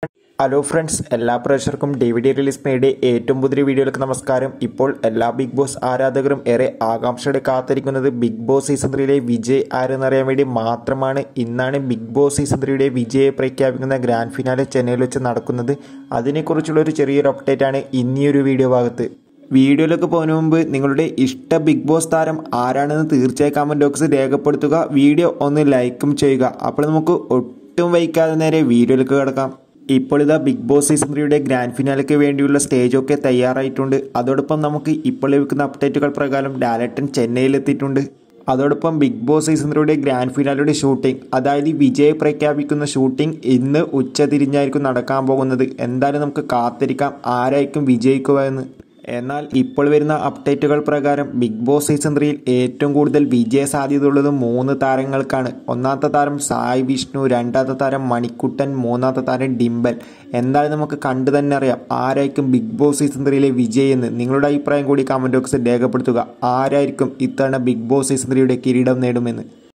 Hello friends, എല്ലാ പ്രേക്ഷകർക്കും DVD release മേയുടെ ഏറ്റവും പുതിയ വീഡിയോയിലേക്ക് നമസ്കാരം. ഇപ്പോൾ എല്ലാ ബിഗ് ബോസ് ആരാധകരും ഏറെ ആകാംക്ഷയോടെ കാത്തിരിക്കുന്നത് ബിഗ് ബോസ് സീസൺ 3യിലെ വിജയ് ആരെന്നറിയാൻ വേണ്ടി മാത്രമാണ്. ഇന്നാണ് ബിഗ് ബോസ് സീസൺ 3യുടെ വിജയെ പ്രഖ്യാപിക്കുന്ന ഗ്രാൻഡ് ഫിനാലെ ചെന്നൈയിൽ വെച്ച് നടക്കുന്നത്. അതിനെക്കുറിച്ചുള്ള ഒരു ചെറിയൊരു അപ്ഡേറ്റ് ആണ് ഇനിയൊരു വീഡിയോ ഭാഗത്ത്. വീഡിയോയിലേക്ക് പോകുന്നതിന് മുമ്പ് നിങ്ങളുടെ ഇഷ്ട ബിഗ് ബോസ് താരം ആരാണെന്ന് തീർച്ചയായും കമൻറ്റ് ബോക്സിൽ രേഖപ്പെടുത്തുക. വീഡിയോ ഒന്ന് ലൈക്കും ചെയ്യുക. അപ്പോൾ നമുക്ക് ഒട്ടും വൈകാതെ നേരെ വീഡിയോയിലേക്ക് കിടക്കാം. ഇപ്പോൾ ഇതാ ബിഗ് ബോസ് സീസൺ 3യുടെ ഗ്രാൻഡ് ഫിനാലയ്ക്ക് വേണ്ടിയുള്ള സ്റ്റേജൊക്കെ തയ്യാറായിട്ടുണ്ട്. അതോടൊപ്പം നമുക്ക് ഇപ്പോൾ ലഭിക്കുന്ന അപ്ഡേറ്റുകൾ പ്രകാരം ലാലേട്ടൻ ചെന്നൈയിലെത്തിയിട്ടുണ്ട്. അതോടൊപ്പം ബിഗ് ബോസ് സീസൺ 3യുടെ ഗ്രാൻഡ് ഫിനാലയുടെ ഷൂട്ടിംഗ്, അതായത് വിജയ് പ്രഖ്യാപിക്കുന്ന ഷൂട്ടിംഗ് ഇന്ന് ഉച്ച തിരിഞ്ഞായിരിക്കും നടക്കാൻ പോകുന്നത്. എന്തായാലും നമുക്ക് കാത്തിരിക്കാം ആരായിരിക്കും വിജയിക്കുക എന്ന്. എന്നാൽ ഇപ്പോൾ വരുന്ന അപ്ഡേറ്റുകൾ പ്രകാരം ബിഗ് ബോസ് സീസൺ 3യിൽ ഏറ്റവും കൂടുതൽ വിജയ സാധ്യതയുള്ളത് 3 താരങ്ങൾക്കാണ്. ഒന്നാമത്തെ താരം സായ് വിഷ്ണു, രണ്ടാമത്തെ താരം മണിക്കുട്ടൻ, മൂന്നാമത്തെ താരം ഡിംബൽ. എന്തായാലും നമുക്ക് കണ്ടു തന്നെ അറിയാം ആരായിരിക്കും ബിഗ് ബോസ് സീസൺ 3യിലെ വിജയ് എന്ന്. നിങ്ങളുടെ അഭിപ്രായം കൂടി കമൻറ്റ് ബോക്സിൽ രേഖപ്പെടുത്തുക. ആരായിരിക്കും ഇത്തവണ ബിഗ് ബോസ് സീസൺ 3യുടെ കിരീടം നേടുമെന്ന്.